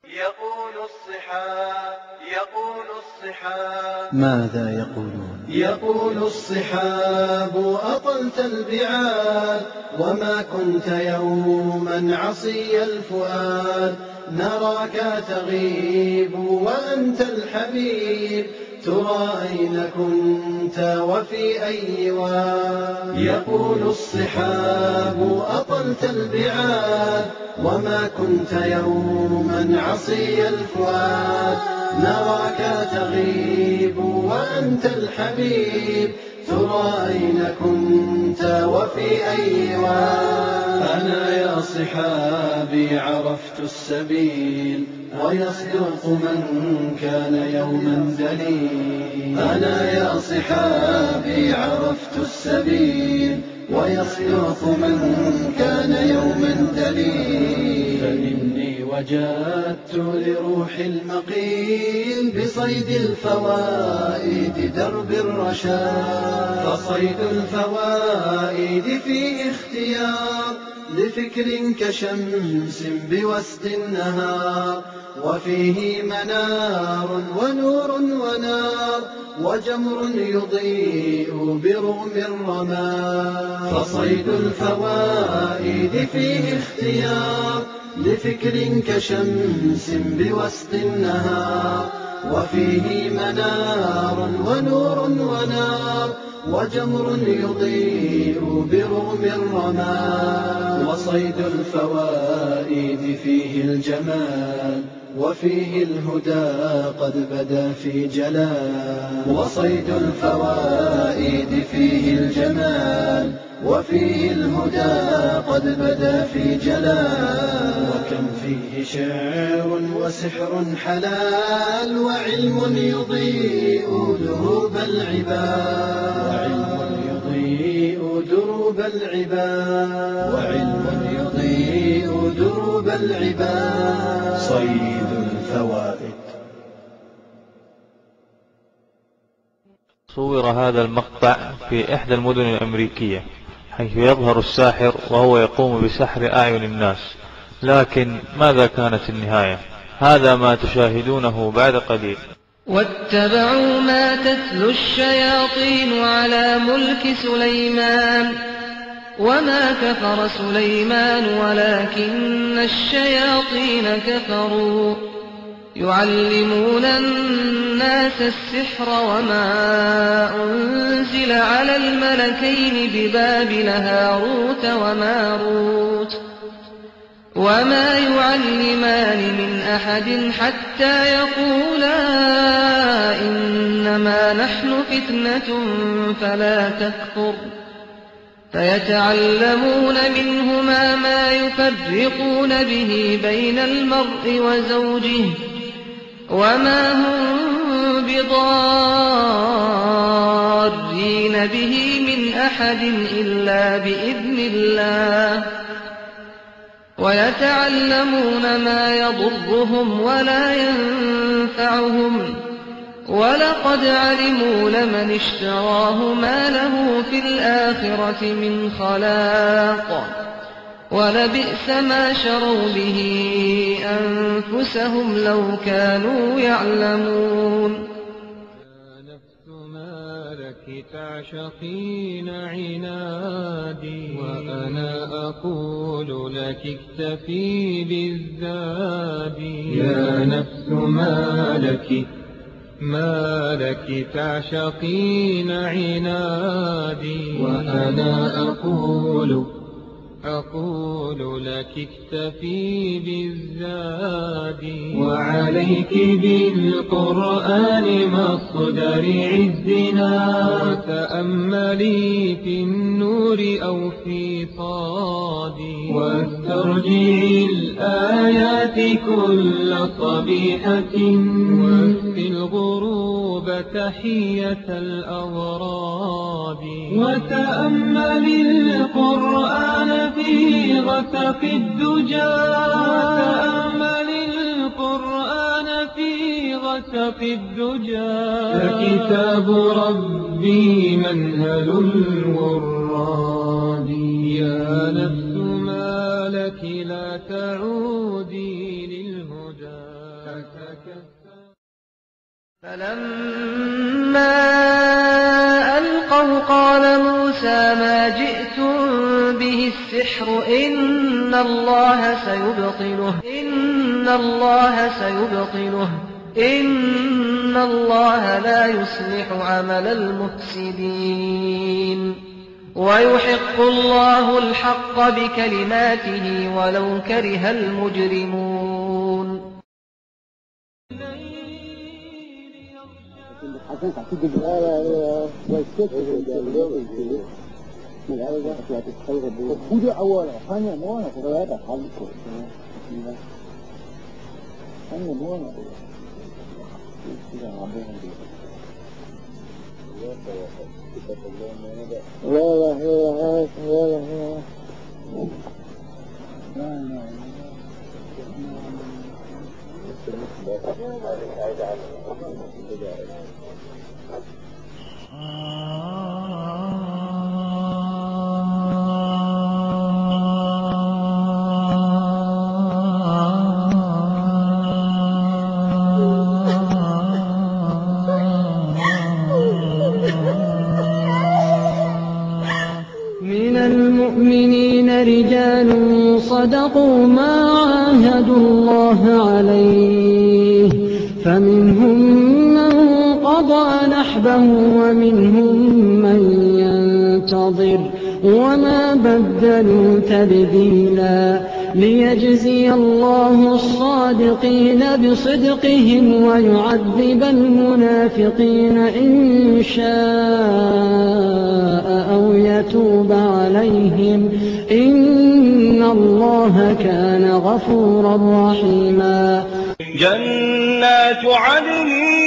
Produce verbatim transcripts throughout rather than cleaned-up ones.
يقول الصحاب يقول الصحاب ماذا يقولون؟ يقول الصحاب أطلت البعاد وما كنت يوما عصي الفؤاد، نراك تغيب وأنت الحبيب، ترى أين كنت وفي أي واد. يقول الصحاب أطلت البعاد وما كنت يوما عصي الفؤاد، نراك تغيب وأنت الحبيب، ترى أين كنت وفي أي واد. أنا يا صحابي عرفت السبيل ويصدق من كان يوما دليل. أنا يا صحابي عرفت السبيل ويصدق من كان يوما دليل. فإني وجدت لروح المقيل بصيد الفوائد درب الرشاد. فصيد الفوائد فيه اختيار لفكر كشمس بوسط النهار، وفيه منار ونور ونار وجمر يضيء برغم الرماد. فصيد الفوائد فيه اختيار لفكر كشمس بوسط النهار، وفيه منار ونور ونار وجمر يضيء برغم الرماد. وصيد الفوائد فيه الجمال وفيه الهدى قد بدا في جلال. وصيد الفوائد فيه الجمال وفيه الهدى قد بدا في جلال. وكم فيه شعر وسحر حلال وعلم يضيء دروب العباد. وعلم يضيء دروب العباد. وعلم يضيء دروب العباد. صيد الفوائد. صور هذا المقطع في إحدى المدن الأمريكية، حيث يظهر الساحر وهو يقوم بسحر أعين الناس، لكن ماذا كانت النهاية؟ هذا ما تشاهدونه بعد قليل. واتبعوا ما تتلو الشياطين على ملك سليمان وما كفر سليمان ولكن الشياطين كفروا يعلمون الناس السحر وما أنزل على الملكين ببابل هاروت وماروت وما يعلمان من أحد حتى يقولا إنما نحن فتنة فلا تكفر، فيتعلمون منهما ما يفرقون به بين المرء وزوجه وما هم بضارين به من أحد إلا بإذن الله، ويتعلمون ما يضرهم ولا ينفعهم، ولقد علموا لمن اشتراه ما له في الآخرة من خلاق، ولبئس ما شروا به أنفسهم لو كانوا يعلمون. يا نفس ما لك تعشقين عنادي، وأنا أقول لك اكتفي بالزاد. يا نفس ما لك ما لك تعشقين عنادي، وأنا أقول أقول لك اكتفي بالزاد. وعليك بالقرآن مصدر عزنا، وتأملي في النور أو في صادي، واسترجعي الآيات كل صبيحة، وفي الغروب تحية الأغراد. وتأملي القرآن في غسق الدجى، وتأمل القرآن في غسق الدجى، فكتاب ربي منهل الوراد. يا نفس ما لك لا تعودي للهدى. وتكفى. فلما ألقوا قال موسى ما جئتم به السحر إن الله سيبطله إن الله سيبطله إن الله لا يصلح عمل المفسدين ويحق الله الحق بكلماته ولو كره المجرمون. من المؤمنين رجال صدقوا ما عاهدوا الله عليه فمنهم من قضى نحبه ومنهم من ينتظر وما بدلوا تبديلا ليجزي الله الصادقين بصدقهم ويعذب المنافقين إن شاء أو يتوب عليهم إن الله كان غفورا رحيما. جنات عدن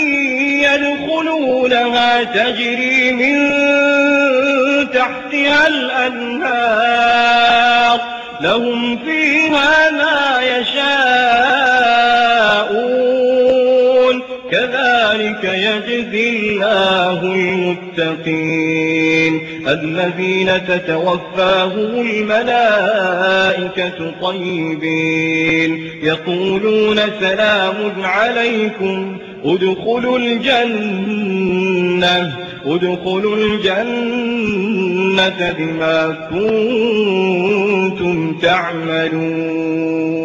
يدخلونها تجري من تحتها الأنهار لهم فيها ما يشاءون كذلك يجزي الله المتقين الذين تتوفاهم الملائكة طيبين يقولون سلام عليكم ادخلوا الجنة ادخلوا الجنة بما كنتم تعملون.